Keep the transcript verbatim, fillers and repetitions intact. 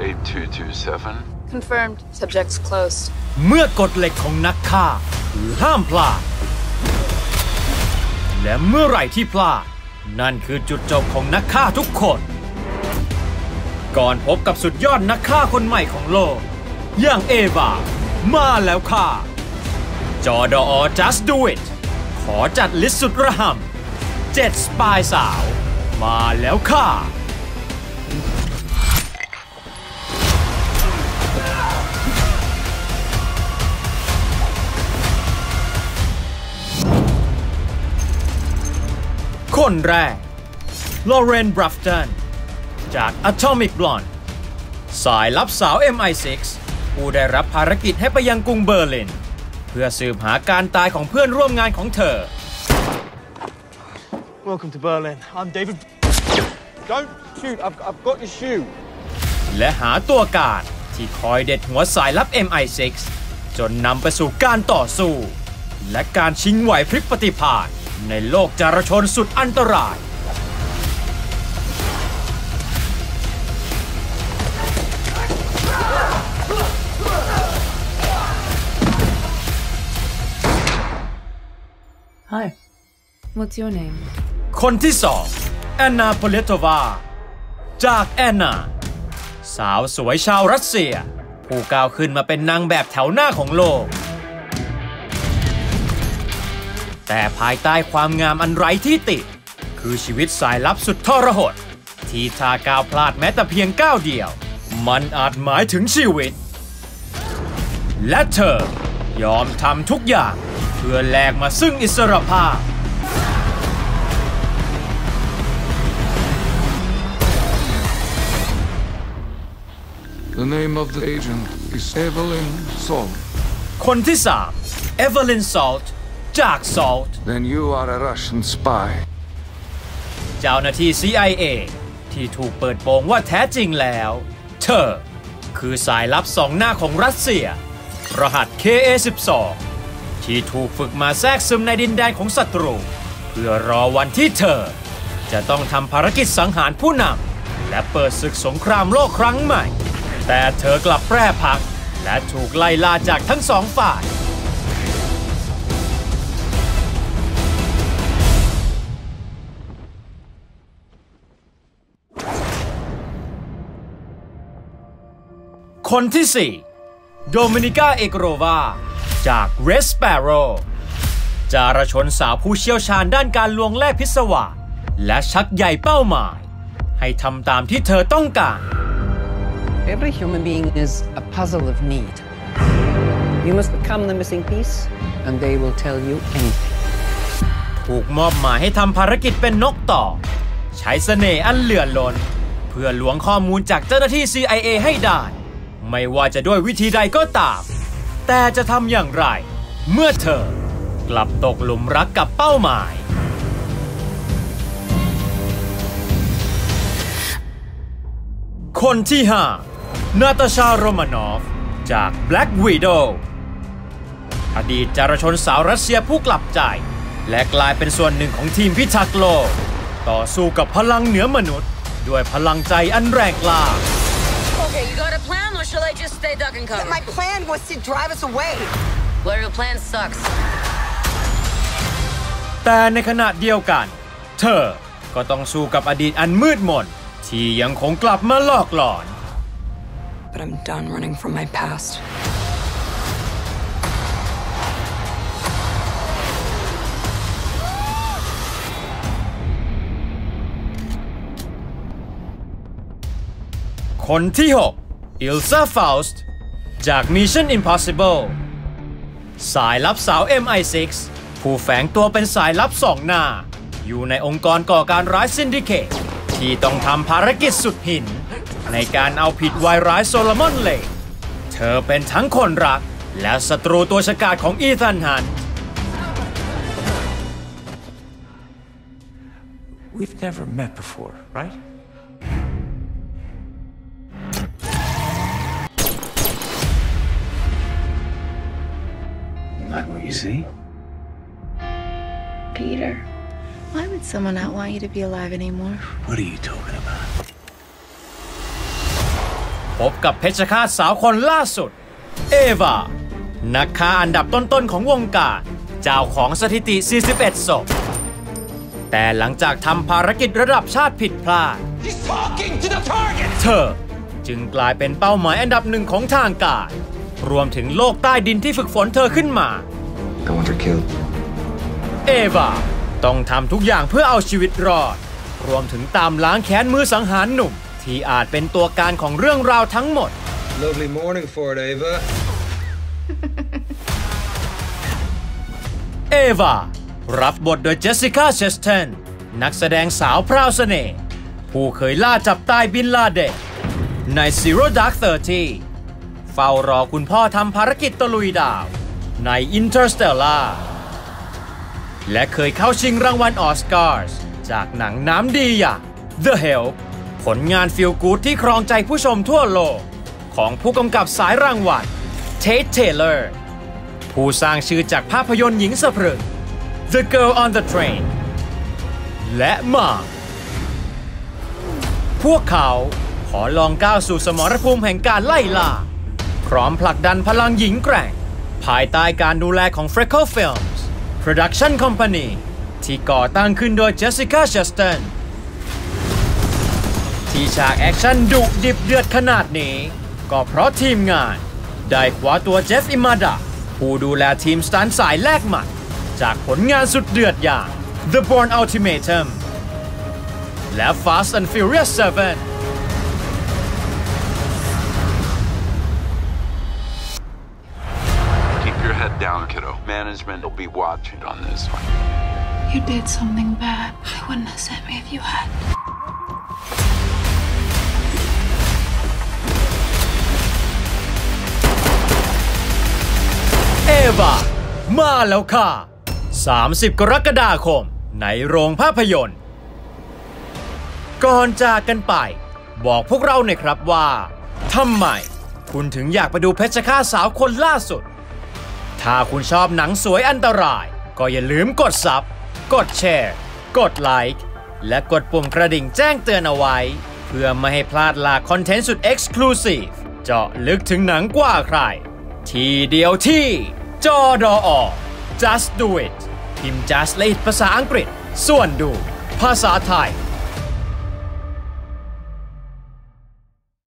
eight two two seven Confirmed. Subjects closed. เมื่อกฎเหล็กของนักฆ่าคือห้ามพลาดและเมื่อไหร่ที่พลาดนั่นคือจุดจบของนักฆ่าทุกคนก่อนพบกับสุดยอดนักฆ่าคนใหม่ของโลกอย่างเอวามาแล้วค่ะจอดอ Just Do It ขอจัดลิสต์สุดระห่ำเจ็ดสปายสาวมาแล้วค่ะคนแรกลอเรน บรัฟตันจาก Atomic Blonde สายลับสาว เอ็ม ไอ ซิกซ์ ผู้ได้รับภารกิจให้ไปยังกรุงเบอร์ลินเพื่อสืบหาการตายของเพื่อนร่วมงานของเธอ Welcome to Berlin. I'm David. Don't shoot. I've, I've got your shoe. และหาตัวการที่คอยเด็ดหัวสายลับ เอ็ม ไอ ซิกซ์ จนนำไปสู่การต่อสู้และการชิงไหวพริบปฏิภาณในโลกจารชนสุดอันตราย Hi. What's your name? คนที่สองแอนนา โพเลโตวาจากแอนนาสาวสวยชาวรัสเซียผู้ก้าวขึ้นมาเป็นนางแบบแถวหน้าของโลกแต่ภายใต้ความงามอันไร้ที่ติคือชีวิตสายลับสุดทรหดที่ถ้าก้าวพลาดแม้แต่เพียงก้าวเดียวมันอาจหมายถึงชีวิตและเธอยอมทำทุกอย่างเพื่อแลกมาซึ่งอิสรภาพ The name of the agent is Evelyn Salt คนที่สามเอเวลิน ซอลต์จาก Salt Then you are a Russian spy เจ้าหน้าที่ ซี ไอ เอ ที่ถูกเปิดโปงว่าแท้จริงแล้วเธอคือสายลับสองหน้าของรัสเซียรหัส เค เอ สิบสอง ที่ถูกฝึกมาแทรกซึมในดินแดนของศัตรูเพื่อรอวันที่เธอจะต้องทำภารกิจสังหารผู้นำและเปิดศึกสงครามโลกครั้งใหม่แต่เธอกลับแปรผักและถูกไล่ล่าจากทั้งสองฝ่ายคนที่สี่โดมินิก้า เอโกโรวาจาก Red Sparrow จารชนสาวผู้เชี่ยวชาญด้านการลวงแล่พิศวาสและชักใยเป้าหมายให้ทำตามที่เธอต้องการ Every human being is a puzzle of need. You must become the missing piece, and they will tell you anything. ถูกมอบหมายให้ทำภารกิจเป็นนกต่อใช้เสน่ห์อันเหลือล้นเพื่อล้วงข้อมูลจากเจ้าหน้าที่ ซี ไอ เอ ให้ได้ไม่ว่าจะด้วยวิธีใดก็ตามแต่จะทำอย่างไรเมื่อเธอกลับตกหลุมรักกับเป้าหมายคนที่ห้านาตาชา โรมานอฟจาก Black Widow อดีตจารชนสาวรัสเซียผู้กลับใจและกลายเป็นส่วนหนึ่งของทีมพิทักษ์โลกต่อสู้กับพลังเหนือมนุษย์ด้วยพลังใจอันแรงกล้า Okay, you got a plan, or shall I just stay duck and cover? My plan was to drive us away. Well, your plan sucks. แต่ในขณะเดียวกันเธอก็ต้องสู้กับอดีตอันมืดมนที่ยังคงกลับมาหลอกหลอน But I'm done running from my past. คนที่หกอิลซา ฟาวสต์จาก Mission Impossible สายลับสาว เอ็ม ไอ ซิกซ์ ผู้แฝงตัวเป็นสายลับสองหน้าอยู่ในองค์กรก่อการร้ายซินดิเคตที่ต้องทำภารกิจสุดหินในการเอาผิดวายร้ายโซโลมอนเลย์เธอเป็นทั้งคนรักและศัตรูตัวฉกาจของอีธาน ฮันต์ We've never met before, right? Not what you see. Peter, why would someone not want you to be alive anymore? What are you talking about? พบกับเพชฌฆาตสาวคนล่าสุดเอวานักฆ่าอันดับต้นๆของวงการเจ้าของสถิติสี่สิบเอ็ดศพแต่หลังจากทำภารกิจระดับชาติผิดพลาดเธอจึงกลายเป็นเป้าหมายอันดับหนึ่งของทางการรวมถึงโลกใต้ดินที่ฝึกฝนเธอขึ้นมาเอวาต้องทำทุกอย่างเพื่อเอาชีวิตรอดรวมถึงตามล้างแค้นมือสังหารหนุ่มที่อาจเป็นตัวการของเรื่องราวทั้งหมด Lovely morning for it, Ava. เอวารับบทโดยเจสสิก้าเชสเทนนักแสดงสาวพราวเสน่ห์ผู้เคยล่าจับตายบินลาเดนใน Zero Dark Thirty เฝ้ารอคุณพ่อทำภารกิจตะลุยดาวใน Interstellar และเคยเข้าชิงรางวัลออสการ์จากหนังน้ำดีอย่าง The Help ผลงานฟีลกู๊ดที่ครองใจผู้ชมทั่วโลกของผู้กำกับสายรางวัลเทท เทเลอร์ผู้สร้างชื่อจากภาพยนตร์หญิงสะพรึง The Girl on the Train และมาพวกเขาขอลองก้าวสู่สมรภูมิแห่งการไล่ล่าพร้อมผลักดันพลังหญิงแกร่งภายใต้การดูแลของ Freckle Films Production Company ที่ก่อตั้งขึ้นโดย Jessica Chastain ที่ฉากแอคชั่นดุดิบเดือดขนาดนี้ก็เพราะทีมงานได้คว้าตัวเจฟอิมาดะผู้ดูแลทีมสตันท์สายแลกหมัดจากผลงานสุดเดือดอย่าง The Bourne Ultimatum และ Fast and Furious Seven Keep your head down, kiddo. Management will be watching on this one. You did something bad. I wouldn't have sent me if you had. เอวามาแล้วค่ะสามสิบกรกฎาคมในโรงภาพยนตร์ก่อนจากกันไปบอกพวกเราหน่อยครับว่าทำไมคุณถึงอยากไปดูเพชฌฆาตสาวคนล่าสุดถ้าคุณชอบหนังสวยอันตรายก็อย่าลืมกดซับกดแชร์กดไลค์และกดปุ่มกระดิ่งแจ้งเตือนเอาไว้เพื่อไม่ให้พลาดลาคอนเทนต์สุด Exclusive เจาะลึกถึงหนังกว่าใครทีเดียวที่จอดอ Just Do It พิมพ์ Just และภาษาอังกฤษส่วนดูภาษาไทย